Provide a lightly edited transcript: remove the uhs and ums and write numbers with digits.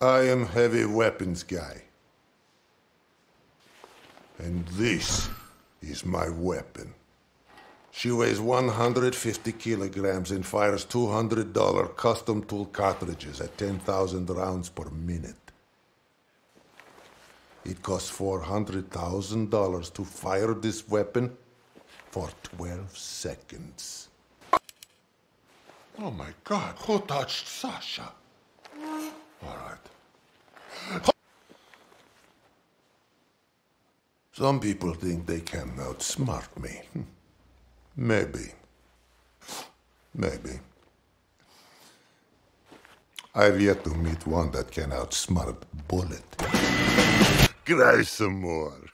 I am heavy weapons guy. And this is my weapon. She weighs 150 kilograms and fires $200 custom tool cartridges at 10,000 rounds per minute. It costs $400,000 to fire this weapon for 12 seconds. Oh my God, who touched Sasha? All right. Some people think they can outsmart me. Maybe. Maybe. I've yet to meet one that can outsmart Bullet. Cry some more.